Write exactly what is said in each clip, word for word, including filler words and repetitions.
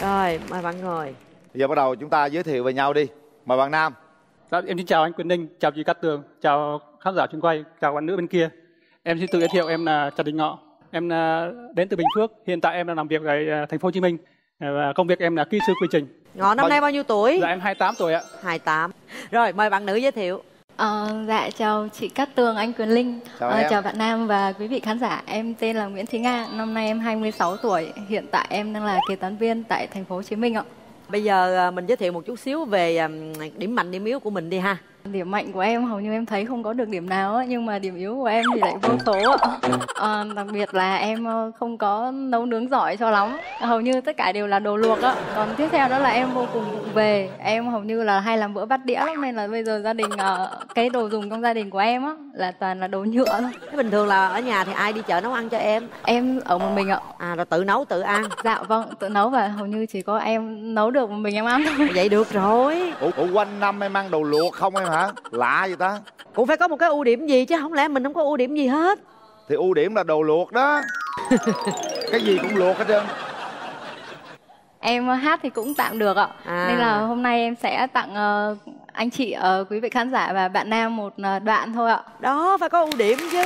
Rồi, mời bạn ngồi. Bây giờ bắt đầu chúng ta giới thiệu về nhau đi. Mời bạn nam. Dạ, em xin chào anh Quyền Ninh, chào chị Cát Tường, chào khán giả trường quay, chào bạn nữ bên kia. Em xin tự giới thiệu, em là Trần Đình Ngọ. Em đến từ Bình Phước, hiện tại em đang làm việc ở thành phố Hồ Chí Minh. Và công việc em là kỹ sư quy trình. Ngọ năm nay bao nhiêu tuổi? Dạ em hai mươi tám tuổi ạ. hai mươi tám. Rồi, mời bạn nữ giới thiệu. Ờ, dạ chào chị Cát Tường, anh Quyền Linh, chào, ờ, chào bạn Nam và quý vị khán giả. Em tên là Nguyễn Thúy Nga, năm nay em hai mươi sáu tuổi, hiện tại em đang là kế toán viên tại thành phố Hồ Chí Minh ạ. Bây giờ mình giới thiệu một chút xíu về điểm mạnh điểm yếu của mình đi ha. Điểm mạnh của em hầu như em thấy không có được điểm nào á, nhưng mà điểm yếu của em thì lại vô số ạ. À, đặc biệt là em không có nấu nướng giỏi cho lắm, hầu như tất cả đều là đồ luộc á. Còn tiếp theo đó là em vô cùng vụng về, em hầu như là hay làm bữa bát đĩa lắm, nên là bây giờ gia đình cái đồ dùng trong gia đình của em á là toàn là đồ nhựa thôi. Thế bình thường là ở nhà thì ai đi chợ nấu ăn cho em? Em ở một mình ạ. À, rồi tự nấu tự ăn? Dạ vâng, tự nấu và hầu như chỉ có em nấu được một mình em ăn thôi. Vậy được rồi. Ủa, ủa quanh năm em ăn đồ luộc không em hả? Lạ vậy ta. Cũng phải có một cái ưu điểm gì chứ, không lẽ mình không có ưu điểm gì hết? Thì ưu điểm là đồ luộc đó. Cái gì cũng luộc hết trơn. Em hát thì cũng tạm được ạ. À. Nên là hôm nay em sẽ tặng uh, anh chị, uh, quý vị khán giả và bạn Nam một uh, đoạn thôi ạ. Đó, phải có ưu điểm chứ.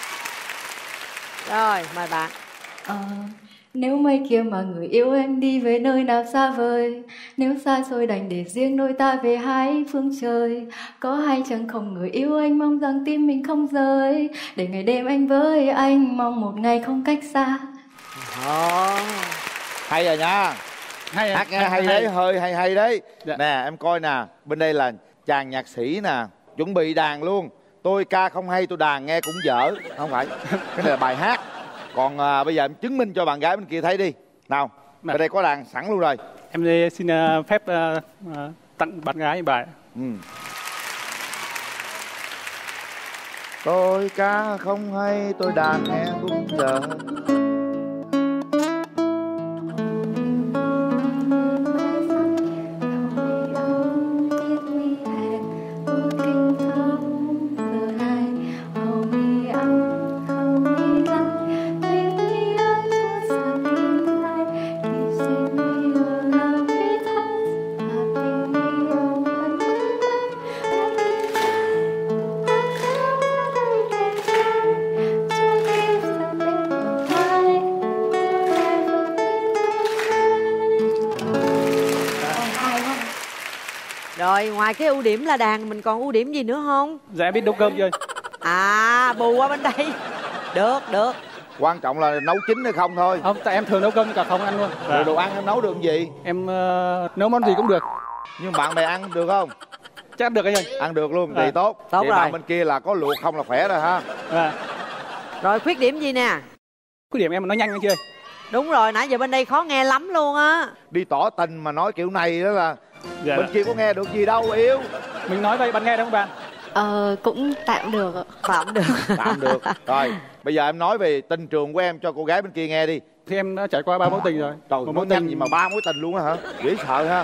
Rồi, mời bạn. uh, Nếu mây kia mà người yêu em đi về nơi nào xa vời, nếu xa xôi đành để riêng đôi ta về hai phương trời. Có hay chẳng không người yêu anh mong rằng tim mình không rời, để ngày đêm anh với anh mong một ngày không cách xa. Oh. Hay rồi nha. Hay, hát hay, hay, hay đấy, hơi hay hay đấy. Dạ. Nè em coi nè, bên đây là chàng nhạc sĩ nè, chuẩn bị đàn luôn. Tôi ca không hay tôi đàn nghe cũng dở. Không phải, cái này là bài hát. Còn à, bây giờ em chứng minh cho bạn gái bên kia thấy đi. Nào, ở đây có đàn sẵn luôn rồi. Em xin uh, phép uh, uh, tặng bạn gái bài. Ừ. Tôi ca không hay tôi đàn nghe cũng dở. Rồi, ngoài cái ưu điểm là đàn, mình còn ưu điểm gì nữa không? Dạ em biết nấu cơm chưa? À, bù qua bên đây. Được, được. Quan trọng là nấu chín hay không thôi. Không, tại em thường nấu cơm cả không ăn luôn. Rồi đồ ăn em nấu được gì? Em uh, nấu món gì cũng được. Nhưng bạn bè ăn được không? Chắc ăn được anh ơi. Ăn được luôn, thì à. tốt. Tốt Vậy rồi. bạn bên kia là có luộc không là khỏe rồi ha. À. Rồi, khuyết điểm gì nè? Khuyết điểm em nói nhanh anh chưa? Đúng rồi, nãy giờ bên đây khó nghe lắm luôn á. Đi tỏ tình mà nói kiểu này đó là dạ bên đó. kia có nghe được gì đâu yêu. Mình nói vậy bạn nghe đâu không bạn? Ờ, cũng tạm được ạ. Tạm được. Tạm được. Rồi, bây giờ em nói về tình trường của em cho cô gái bên kia nghe đi. Thì em đã trải qua ba mối tình rồi. Trời, một mối mối tình gì mà ba mối tình luôn á hả? Dễ sợ ha.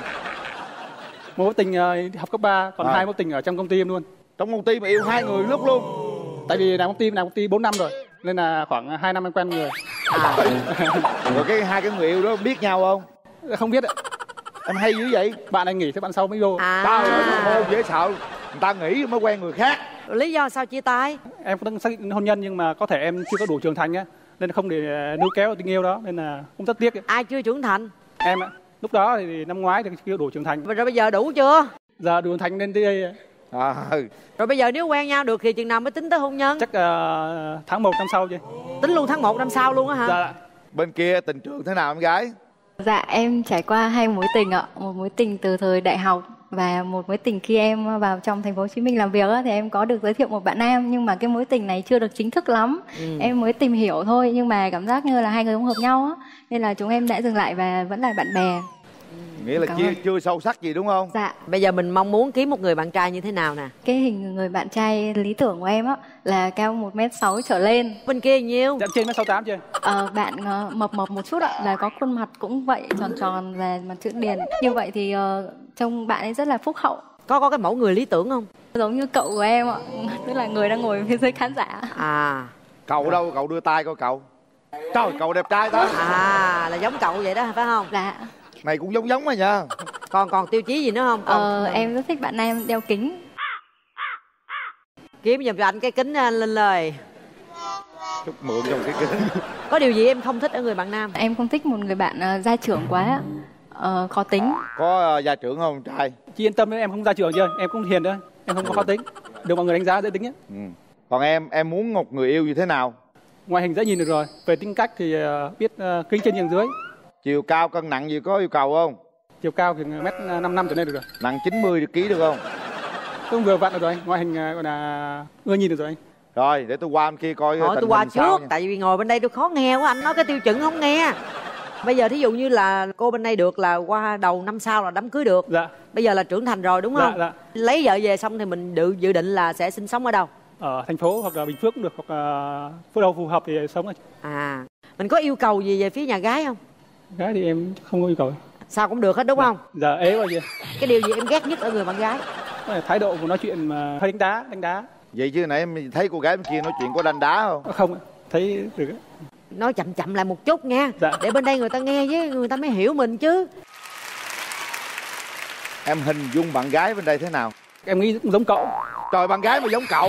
Một mối tình uh, học cấp ba, còn à. hai mối tình ở trong công ty em luôn. Trong công ty mà yêu hai người lúc luôn? Tại vì làm công ty làm công ty bốn năm rồi, nên là khoảng hai năm em quen người. À. Rồi cái hai cái người yêu đó biết nhau không? Không biết ạ. Em hay dữ vậy? Bạn anh nghỉ thế bạn sau mới vô. À. Tao là dễ sợ. Người ta nghĩ mới quen người khác. Lý do sao chia tay? Em cũng xác định hôn nhân nhưng mà có thể em chưa có đủ trưởng thành á, nên không để níu kéo tình yêu đó, nên là cũng rất tiếc. Ai chưa trưởng thành? Em ạ. Lúc đó thì năm ngoái thì chưa đủ trưởng thành. Rồi bây giờ đủ chưa? Giờ đủ trưởng thành nên tới đây. À. Rồi bây giờ nếu quen nhau được thì chừng nào mới tính tới hôn nhân? Chắc uh, tháng một năm sau chứ. Tính luôn tháng một năm sau luôn á hả? Dạ. Bên kia tình trường thế nào em gái? Dạ em trải qua hai mối tình ạ. Một mối tình từ thời đại học và một mối tình khi em vào trong thành phố Hồ Chí Minh làm việc á, thì em có được giới thiệu một bạn nam, nhưng mà cái mối tình này chưa được chính thức lắm. Ừ. Em mới tìm hiểu thôi, nhưng mà cảm giác như là hai người không hợp nhau á, nên là chúng em đã dừng lại và vẫn là bạn bè. Nghĩa là chưa, chưa sâu sắc gì đúng không? Dạ. Bây giờ mình mong muốn kiếm một người bạn trai như thế nào nè? Cái hình người bạn trai lý tưởng của em á là cao một mét sáu trở lên. Bên kia nhiêu? Dạ trên mét sáu tám chưa? Ờ, bạn uh, mập mập một chút ạ, là có khuôn mặt cũng vậy, tròn tròn và mặt chữ điền. Như vậy thì uh, trông bạn ấy rất là phúc hậu. Có có cái mẫu người lý tưởng không? Giống như cậu của em ạ, tức là người đang ngồi phía dưới khán giả. À. Cậu đâu? Cậu đưa tay coi cậu. Trời, cậu đẹp trai đó. À, là giống cậu vậy đó phải không? Dạ. Này cũng giống giống mà nha. Còn còn tiêu chí gì nữa không? Còn... Ờ, em rất thích bạn nam đeo kính. Kiếm giùm cho anh cái kính anh Linh lời. Chút mượn trong cái kính. Có điều gì em không thích ở người bạn nam? Em không thích một người bạn uh, gia trưởng quá, uh, khó tính. Có uh, gia trưởng không trai? Chị yên tâm đấy, em không ra trường chưa, em cũng hiền đó, em không có khó tính, được mọi người đánh giá dễ tính nhé. Ừ. Còn em, em muốn một người yêu như thế nào? Ngoại hình dễ nhìn được rồi, về tính cách thì uh, biết uh, kính trên nhường dưới. Chiều cao cân nặng gì có yêu cầu không? Chiều cao thì mét năm năm trở lên được rồi. Nặng chín mươi ký được không? Không vừa vặn được rồi anh, ngoại hình uh, gọi là ưa nhìn được rồi anh. Rồi để tôi qua bên kia coi Thôi tình tôi qua hình sao trước, nha. tại vì ngồi bên đây tôi khó nghe quá, anh nói cái tiêu chuẩn không nghe. Bây giờ thí dụ như là cô bên đây được là qua đầu năm sau là đám cưới được. Dạ. Bây giờ là trưởng thành rồi đúng không? Dạ, dạ. Lấy vợ về xong thì mình dự, dự định là sẽ sinh sống ở đâu? Ở thành phố hoặc là Bình Phước cũng được, hoặc là phước đâu phù hợp thì sống. À, mình có yêu cầu gì về phía nhà gái không? Gái thì em không có yêu cầu. Sao cũng được hết đúng không? Dạ ế bao nhiêu. Cái điều gì em ghét nhất ở người bạn gái? Thái độ của nói chuyện mà hơi đánh đá, đánh đá. Vậy chứ nãy em thấy cô gái bên kia nói chuyện có đanh đá không? Không, thấy được. Nói chậm chậm lại một chút nha. Dạ. Để bên đây người ta nghe với người ta mới hiểu mình chứ. Em hình dung bạn gái bên đây thế nào? Em nghĩ cũng giống cậu. Trời, bạn gái mà giống cậu.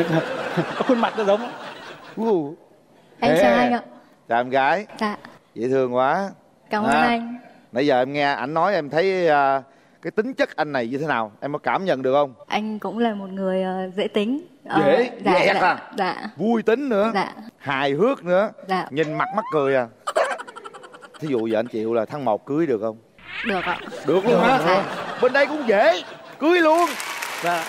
Có khuôn mặt nó giống. Uh. Em chào anh ạ. Chào em gái. Dạ. Dễ thương quá. Cảm ơn à, anh. Nãy giờ em nghe ảnh nói em thấy uh, cái tính chất anh này như thế nào? Em có cảm nhận được không? Anh cũng là một người uh, dễ tính. Uh, Dễ? dạ, Dễ dạ, à? dạ. Vui tính nữa. Dạ. Hài hước nữa. Dạ. Nhìn mặt mắc cười à. Thí dụ giờ anh chịu là tháng một cưới được không? Được ạ. Được luôn hả? Dạ. Bên đây cũng dễ. Cưới luôn. Dạ.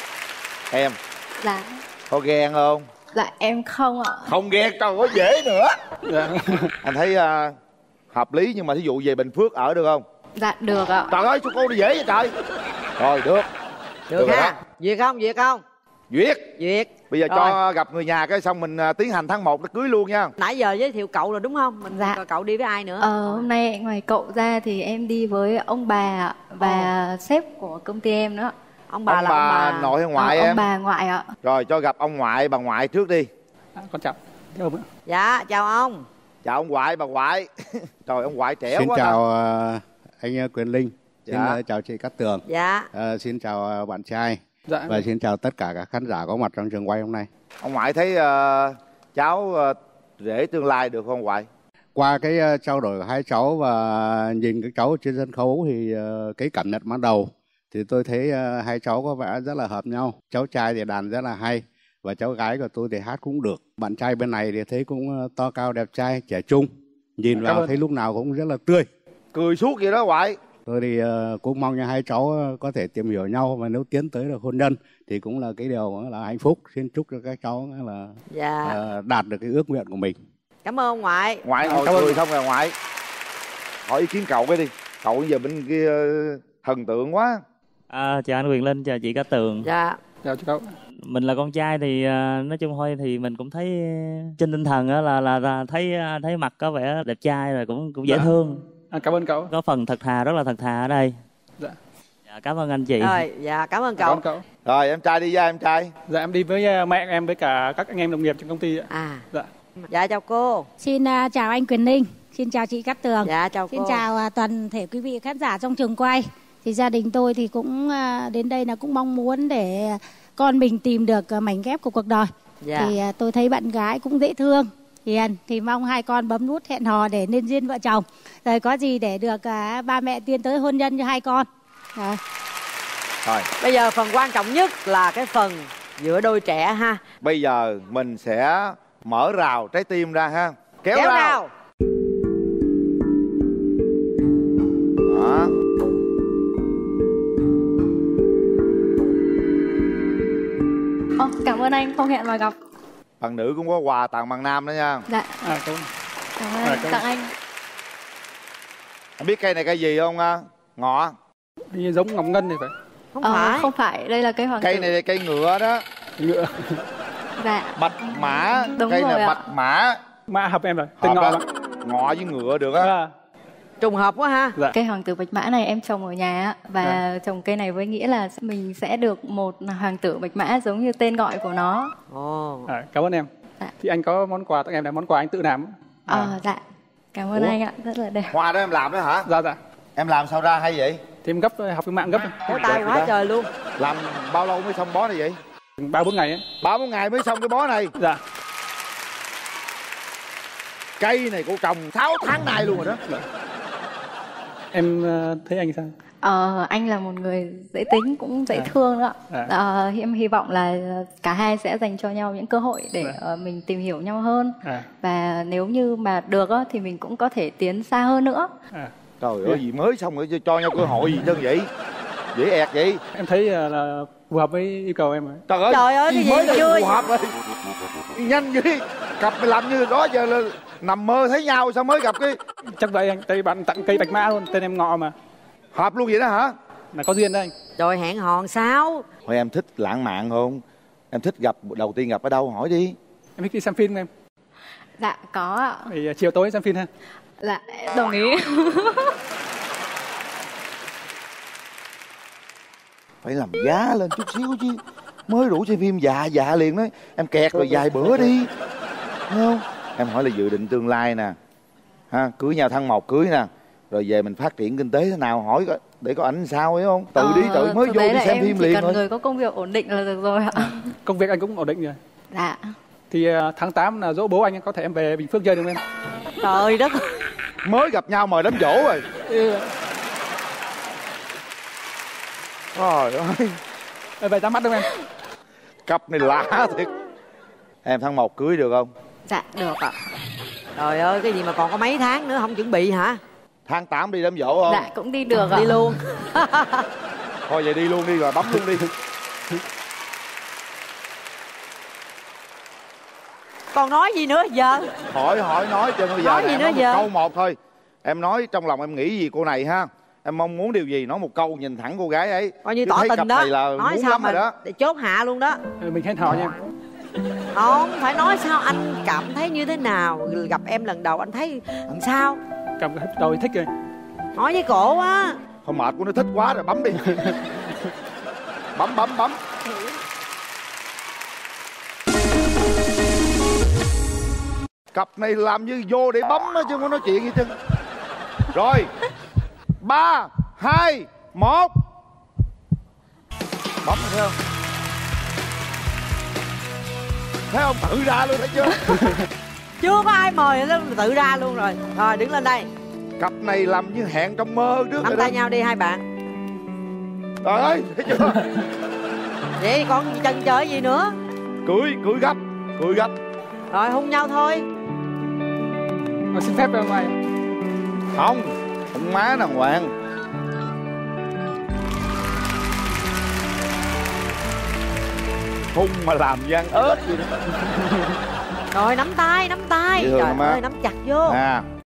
Em Dạ. có ghen không? Dạ em không ạ. Không ghen, trời có dễ nữa. Dạ. Anh thấy uh, hợp lý, nhưng mà thí dụ về Bình Phước ở được không? Dạ được ạ. Trời ơi, sao cô đi dễ vậy trời. Rồi được. Được, Được ha. rồi đó. Duyệt không? Duyệt không? Duyệt. Duyệt. Bây giờ Rồi. cho gặp người nhà cái xong mình uh, tiến hành tháng một nó cưới luôn nha. Nãy giờ giới thiệu cậu rồi đúng không? Mình Dạ. coi cậu đi với ai nữa? Ờ, hôm nay ngoài cậu ra thì em đi với ông bà ạ, và sếp của công ty em nữa. Ông bà Ông là bà ông bà nội hay ngoại Ờ, em? Ông bà ngoại ạ. Rồi cho gặp ông ngoại, bà ngoại trước đi. À, con chào. Chào ông ạ. Dạ, chào ông. Chào ông ngoại, bà ngoại. Trời, ông ngoại trẻ Xin quá. chào Ta. uh, anh uh, Quyền Linh. Xin Dạ. uh, chào chị Cát Tường. Dạ. Uh, xin chào uh, bạn trai. Dạ. Và xin chào tất cả các khán giả có mặt trong trường quay hôm nay. Ông ngoại thấy uh, cháu uh, rể tương lai được không ngoại? Qua cái uh, trao đổi của hai cháu và nhìn các cháu trên sân khấu thì uh, cái cảm nhận ban đầu thì tôi thấy uh, hai cháu có vẻ rất là hợp nhau. Cháu trai thì đàn rất là hay và cháu gái của tôi thì hát cũng được. Bạn trai bên này thì thấy cũng uh, to cao đẹp trai, trẻ trung. Nhìn Cảm vào ơn. thấy lúc nào cũng rất là tươi. Cười suốt vậy đó ngoại. Tôi thì uh, cũng mong cho hai cháu uh, có thể tìm hiểu nhau, và nếu tiến tới được hôn nhân thì cũng là cái điều là hạnh phúc. Xin chúc cho các cháu là Dạ. uh, đạt được cái ước nguyện của mình. Cảm ơn ông ngoại. Ngoại ngồi Cảm ơn. cười không rồi ngoại. Hỏi ý kiến cậu cái đi. Cậu giờ bên kia uh, thần tượng quá. À, chào anh Quyền Linh, chào chị Cát Tường. Dạ. Chào chị cậu. Mình là con trai thì à, nói chung thôi thì mình cũng thấy trên tinh thần á là, là là thấy thấy mặt có vẻ đẹp trai rồi, cũng cũng dễ Dạ. thương. À, cảm ơn cậu. Có phần thật thà, rất là thật thà ở đây. Dạ. Dạ, cảm ơn anh chị. Rồi, dạ cảm ơn Cảm cậu. ơn cậu. Rồi em trai đi ra em trai. Dạ em đi với uh, mẹ em với cả các anh em đồng nghiệp trong công ty ạ. À. Dạ. Dạ chào cô. Xin uh, chào anh Quyền Linh, xin chào chị Cát Tường. Dạ chào Xin cô. chào uh, toàn thể quý vị khán giả trong trường quay. Thì gia đình tôi thì cũng uh, đến đây là cũng mong muốn để con mình tìm được uh, mảnh ghép của cuộc đời. Dạ. Thì uh, tôi thấy bạn gái cũng dễ thương, hiền, thì mong hai con bấm nút hẹn hò để nên duyên vợ chồng. Rồi có gì để được uh, ba mẹ tiến tới hôn nhân cho hai con. Rồi. Rồi Bây giờ phần quan trọng nhất là cái phần giữa đôi trẻ ha. bây giờ mình sẽ mở rào trái tim ra ha. Kéo, Kéo rào. nào. Đó. Ồ, cảm ơn anh, không hẹn mà gặp. Bạn nữ cũng có quà tặng bạn nam đó nha. Dạ. À, cảm ơn. Cảm À, ơn cảm tặng ơn. anh. Em biết cây này cây gì không? à? Ngọ. Đi giống ngọc ngân thì phải. Không Ờ, phải. không phải, đây là cây hoàng Cây tử. này là cây ngựa đó. Ngựa. Dạ. Bạch mã. Đúng Cây rồi này ạ. bạch mã. Mã hợp em rồi. Tên Hợp ngọ á. mà. Ngọ với ngựa được á. À, Trùng hợp quá ha. dạ. Cây hoàng tử bạch mã này em trồng ở nhà á, và Dạ. trồng cây này với nghĩa là mình sẽ được một hoàng tử bạch mã giống như tên gọi của nó. Ồ. À, cảm ơn em. Dạ. Thì anh có món quà tặng em là món quà anh tự làm. Ờ, dạ. Cảm ơn Ủa? anh ạ, rất là đẹp. Hoa đó em làm đó hả? Dạ dạ. Em làm sao ra hay vậy? Thì em gấp, học trên mạng gấp. Khéo tay quá trời luôn. Làm bao lâu mới xong bó này vậy? Ba bốn ngày ấy. Ba bốn ngày mới xong cái bó này? Dạ. Cây này cô trồng sáu tháng nay luôn rồi đó. Em thấy anh sao? Ờ, anh là một người dễ tính, cũng dễ à. thương đó. À. Ờ, em hy vọng là cả hai sẽ dành cho nhau những cơ hội để à. uh, mình tìm hiểu nhau hơn. À. Và nếu như mà được á, thì mình cũng có thể tiến xa hơn nữa. À. Trời ơi, gì mới xong rồi cho nhau cơ hội gì chứ vậy? Dễ ẹt vậy. Em thấy là phù hợp với yêu cầu em rồi. Trời ơi, Trời ơi, cái gì mới chưa? Phù hợp rồi. Nhanh vậy. Cặp mày làm như đó giờ là nằm mơ thấy nhau sao mới gặp cái. Chắc vậy anh, tại bạn tặng cây bạch mã luôn, tên em Ngọ mà. Hợp luôn vậy đó hả? Là có duyên đó anh. Rồi hẹn hò sao? Thôi em thích lãng mạn không? Em thích gặp, đầu tiên gặp ở đâu hỏi đi. Em thích đi xem phim em. Dạ có ạ. Thì chiều tối xem phim ha. Dạ đồng ý. Phải làm giá lên chút xíu chứ. Mới rủ xem phim dạ dạ liền nói. Em kẹt rồi vài bữa đi. Thấy không? Em hỏi là dự định tương lai nè, ha, cưới nhau tháng một cưới nè, rồi về mình phát triển kinh tế thế nào, hỏi để có ảnh sao ấy không? Tự ờ, đi tự mới vô đi xem phim liền cần thôi. người có công việc ổn định là được rồi ạ. Công việc anh cũng ổn định rồi. Dạ. Thì uh, tháng tám là dỗ bố anh, có thể em về Bình Phước chơi được không em? Trời đất. Mới gặp nhau mời đám dỗ rồi. Ừ. Trời ơi. Em về ra mắt đâu em? Cặp này lạ thiệt. Em tháng một cưới được không? Dạ được ạ. Trời ơi, cái gì mà còn có mấy tháng nữa không chuẩn bị hả? Tháng tám đi đám dỗ không? Dạ cũng đi được ạ. Đi luôn. Thôi vậy đi luôn đi rồi bấm luôn đi. Còn nói gì nữa giờ? Hỏi hỏi nói cho bây giờ nói gì nữa một giờ? câu một thôi. Em nói trong lòng em nghĩ gì cô này ha? Em mong muốn điều gì nói một câu, nhìn thẳng cô gái ấy. Coi như tỏ tình đó. Nói sao mà đó. Để chốt hạ luôn đó. Mình hẹn hò nha em. Không, phải nói sao anh cảm thấy như thế nào. Gặp em lần đầu anh thấy làm sao? Gặp đầu thích rồi. Nói với cổ á. Thôi mệt của nó thích quá rồi, bấm đi. Bấm bấm bấm. Cặp này làm như vô để bấm đó chứ không có nói chuyện gì chứ. Rồi. Ba, hai, một. Bấm rồi thấy không? Thấy không? Tự ra luôn thấy chưa? Chưa có ai mời nó tự ra luôn rồi. Rồi đứng lên đây. Cặp này làm như hẹn trong mơ trước. Nắm tay nhau đi hai bạn. Trời ơi, thấy chưa? Vậy còn chần chờ gì nữa? Cưới, cưới gấp, cưới gấp. Rồi hôn nhau thôi. Rồi xin phép ra ngoài. Không, hôn má đàng hoàng. Hôn mà làm như ăn ớt vậy đó. Rồi nắm tay, nắm tay. Trời ơi, nắm chặt vô. À,